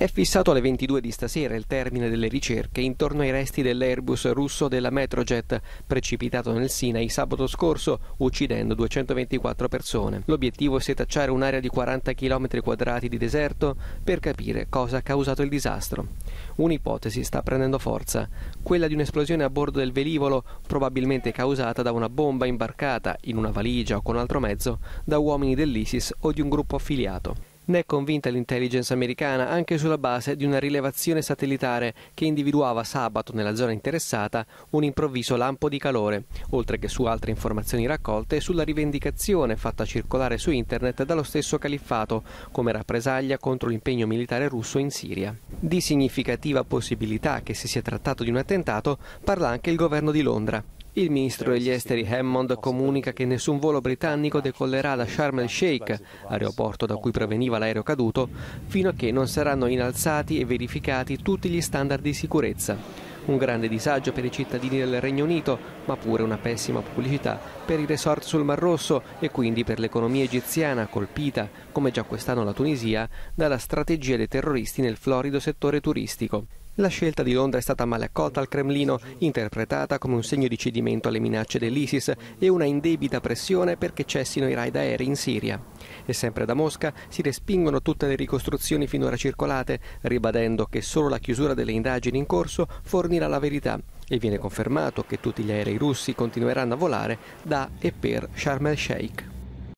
È fissato alle 22 di stasera il termine delle ricerche intorno ai resti dell'Airbus russo della Metrojet, precipitato nel Sinai sabato scorso, uccidendo 224 persone. L'obiettivo è setacciare un'area di 40 km² di deserto per capire cosa ha causato il disastro. Un'ipotesi sta prendendo forza, quella di un'esplosione a bordo del velivolo, probabilmente causata da una bomba imbarcata in una valigia o con altro mezzo da uomini dell'ISIS o di un gruppo affiliato. Ne è convinta l'intelligence americana anche sulla base di una rilevazione satellitare che individuava sabato nella zona interessata un improvviso lampo di calore, oltre che su altre informazioni raccolte sulla rivendicazione fatta circolare su internet dallo stesso califfato come rappresaglia contro l'impegno militare russo in Siria. Di significativa possibilità che si sia trattato di un attentato parla anche il governo di Londra. Il ministro degli esteri Hammond comunica che nessun volo britannico decollerà da Sharm el-Sheikh, aeroporto da cui proveniva l'aereo caduto, fino a che non saranno innalzati e verificati tutti gli standard di sicurezza. Un grande disagio per i cittadini del Regno Unito, ma pure una pessima pubblicità per i resort sul Mar Rosso e quindi per l'economia egiziana colpita, come già quest'anno la Tunisia, dalla strategia dei terroristi nel florido settore turistico. La scelta di Londra è stata male accolta al Cremlino, interpretata come un segno di cedimento alle minacce dell'ISIS e una indebita pressione perché cessino i raid aerei in Siria. E sempre da Mosca si respingono tutte le ricostruzioni finora circolate, ribadendo che solo la chiusura delle indagini in corso fornirà la verità. E viene confermato che tutti gli aerei russi continueranno a volare da e per Sharm el-Sheikh.